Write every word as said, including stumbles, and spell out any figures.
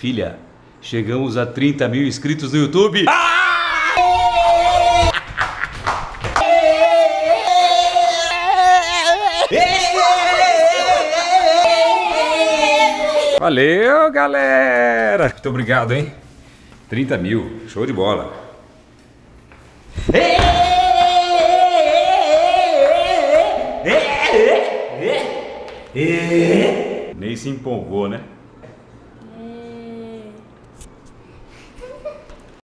Filha, chegamos a trinta mil inscritos no YouTube. Ah! Valeu, galera! Muito obrigado, hein? trinta mil, show de bola. Nem se empolgou, né?